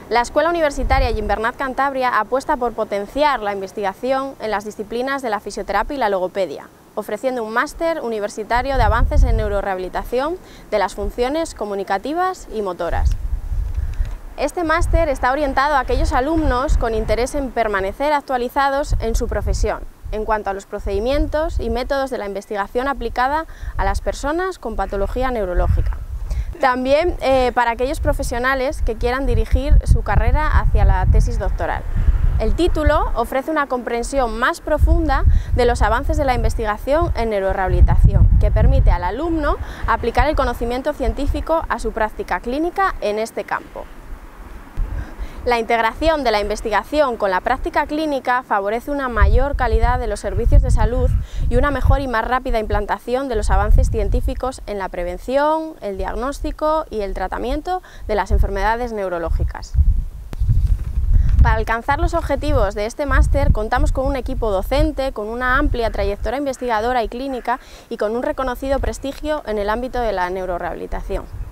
La Escuela Universitaria Gimbernat Cantabria apuesta por potenciar la investigación en las disciplinas de la fisioterapia y la logopedia, ofreciendo un máster universitario de avances en neurorehabilitación de las funciones comunicativas y motoras. Este máster está orientado a aquellos alumnos con interés en permanecer actualizados en su profesión, en cuanto a los procedimientos y métodos de la investigación aplicada a las personas con patología neurológica. También para aquellos profesionales que quieran dirigir su carrera hacia la tesis doctoral. El título ofrece una comprensión más profunda de los avances de la investigación en neurorehabilitación, que permite al alumno aplicar el conocimiento científico a su práctica clínica en este campo. La integración de la investigación con la práctica clínica favorece una mayor calidad de los servicios de salud y una mejor y más rápida implantación de los avances científicos en la prevención, el diagnóstico y el tratamiento de las enfermedades neurológicas. Para alcanzar los objetivos de este máster contamos con un equipo docente, con una amplia trayectoria investigadora y clínica y con un reconocido prestigio en el ámbito de la neurorehabilitación.